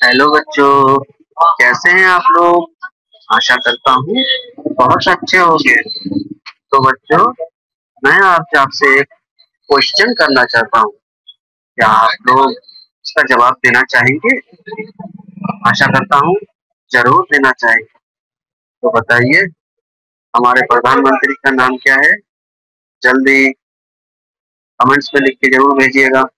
Hello बच्चों, कैसे हैं आप लोग? आशा करता हूँ बहुत अच्छे होंगे। तो बच्चों, मैं आज आपसे एक क्वेश्चन करना चाहता हूँ। क्या आप लोग इसका जवाब देना चाहेंगे? आशा करता हूँ जरूर देना चाहेंगे। तो बताइए, हमारे प्रधानमंत्री का नाम क्या है? जल्दी कमेंट्स में लिख के जरूर भेजिएगा।